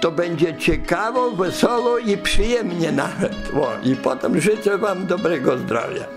to będzie ciekawo, wesoło i przyjemnie nawet. I potem życzę wam dobrego zdrowia.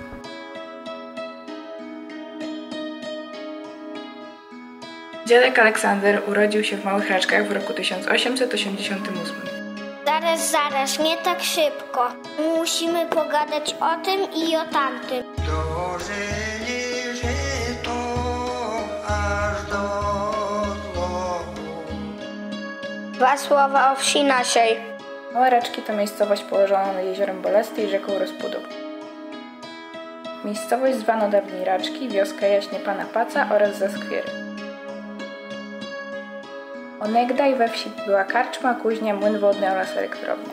Dziadek Aleksander urodził się w Małych Raczkach w roku 1888. Zaraz, nie tak szybko. Musimy pogadać o tym i o tamtym. Dożyli żyto aż do złomu. 2 słowa o wsi naszej. Małe Raczki to miejscowość położona nad jeziorem Bolesty i rzeką Rozpudą. Miejscowość zwano dawniej Raczki, wioskę jaśnie pana Paca oraz Zaskwiery. Onegdaj we wsi była karczma, kuźnia, młyn wodny oraz elektrownia.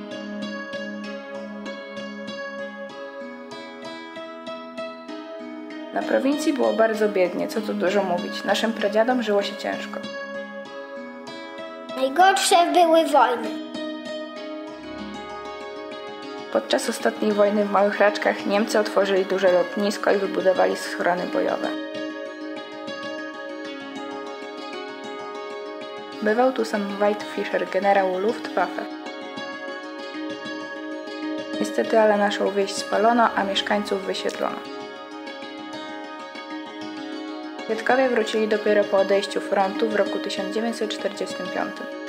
Na prowincji było bardzo biednie, co tu dużo mówić. Naszym pradziadom żyło się ciężko. Najgorsze były wojny. Podczas ostatniej wojny w Małych Raczkach Niemcy otworzyli duże lotnisko i wybudowali schrony bojowe. Bywał tu sam Weidfischer, generał Luftwaffe. Niestety, ale naszą wieś spalono, a mieszkańców wysiedlono. Dziadkowie wrócili dopiero po odejściu frontu w roku 1945.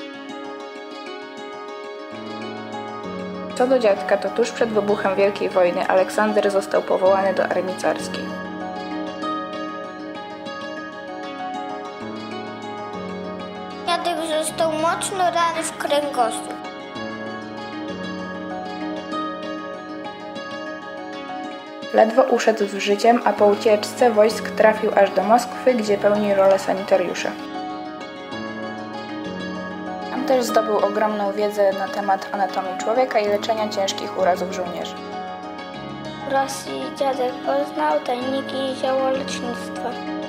Co do dziadka, to tuż przed wybuchem Wielkiej Wojny Aleksander został powołany do armii carskiej. Dziadek został mocno rany w kręgosłup. Ledwo uszedł z życiem, a po ucieczce wojsk trafił aż do Moskwy, gdzie pełnił rolę sanitariusza. Tam też zdobył ogromną wiedzę na temat anatomii człowieka i leczenia ciężkich urazów żołnierzy. W Rosji dziadek poznał tajniki ziołolecznictwa.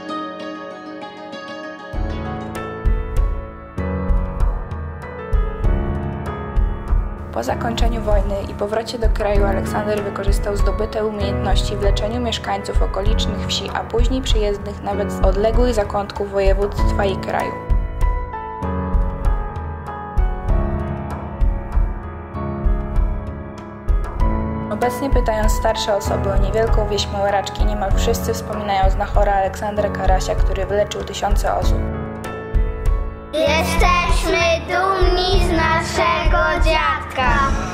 Po zakończeniu wojny i powrocie do kraju Aleksander wykorzystał zdobyte umiejętności w leczeniu mieszkańców okolicznych wsi, a później przyjezdnych nawet z odległych zakątków województwa i kraju. Obecnie, pytając starsze osoby o niewielką wieś Małe Raczki, niemal wszyscy wspominają znachora Aleksandra Karasia, który wyleczył tysiące osób. Jesteśmy dumni z naszego dziadka.